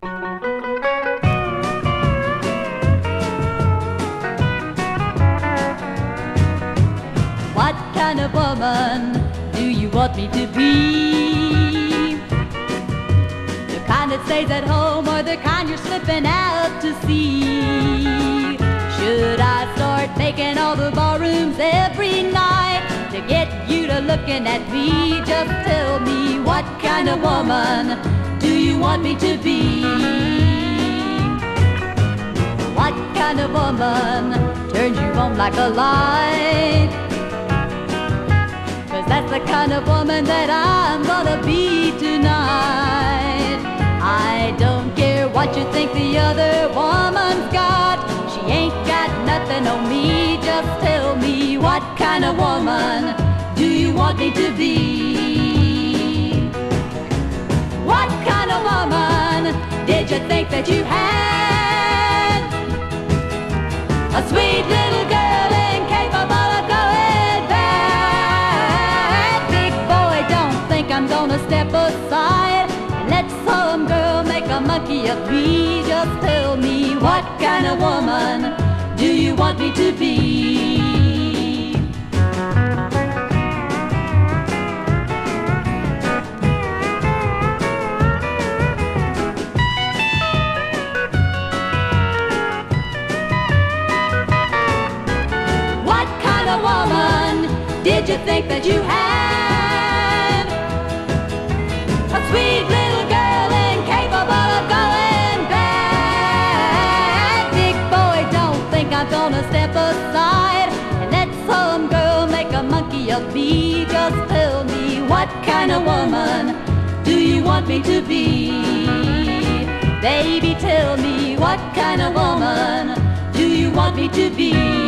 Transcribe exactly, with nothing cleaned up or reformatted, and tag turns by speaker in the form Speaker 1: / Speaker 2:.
Speaker 1: What kind of woman do you want me to be? The kind that stays at home or the kind you're slipping out to see? Should I start making all the ballrooms every night to get you to looking at me? Just tell me, what kind of woman do you want me to be? What kind of woman turns you on like a light? 'Cause that's the kind of woman that I'm gonna be tonight. I don't care what you think the other woman's got. She ain't got nothing on me. Just tell me, what kind of woman do you want me to be? What kind of woman did you think that you had? A sweet little girl incapable of going bad. Big boy, don't think I'm gonna step aside and let some girl make a monkey of me. Just tell me, what kind of woman do you want me to be? What kind of woman did you think that you had? A sweet little girl incapable of going bad. Big boy, don't think I'm gonna step aside and let some girl make a monkey of me. Just tell me, what kind of woman do you want me to be? Baby, tell me, what kind of woman do you want me to be?